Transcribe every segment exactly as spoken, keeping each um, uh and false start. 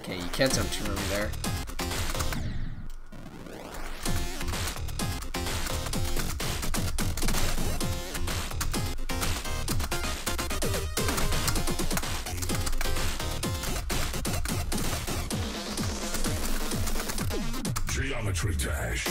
Okay, you can't jump too early there. Geometry dash.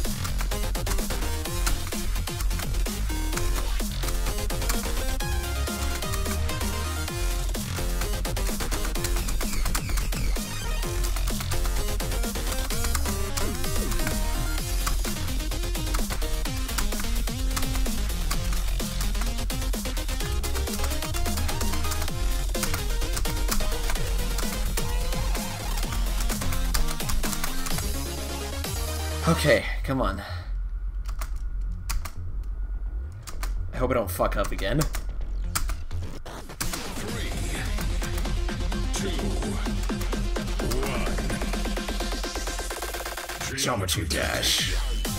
Okay, come on. I hope I don't fuck up again. Three, two, one. Geometry dash.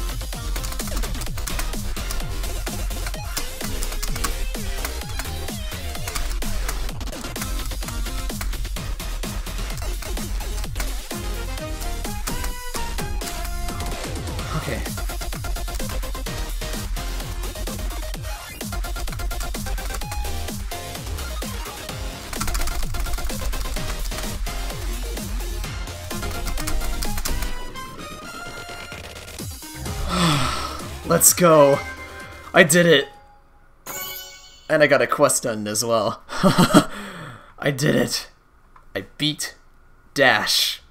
Okay. Let's go. I did it. And I got a quest done as well. I did it. I beat Dash.